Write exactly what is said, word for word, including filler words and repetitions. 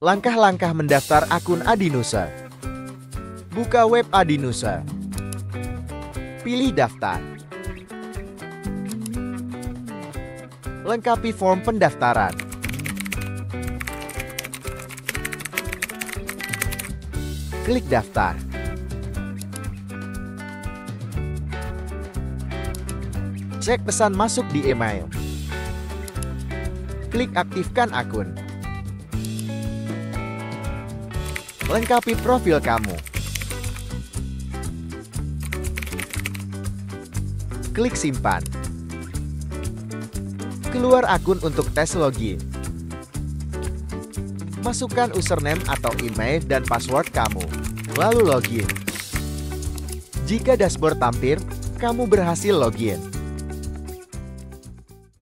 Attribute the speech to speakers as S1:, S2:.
S1: Langkah-langkah mendaftar akun Adinusa. Buka web Adinusa. Pilih daftar. Lengkapi form pendaftaran. Klik daftar. Cek pesan masuk di email. Klik aktifkan akun. Lengkapi profil kamu. Klik simpan. Keluar akun untuk tes login. Masukkan username atau email dan password kamu, lalu login. Jika dashboard tampil, kamu berhasil login.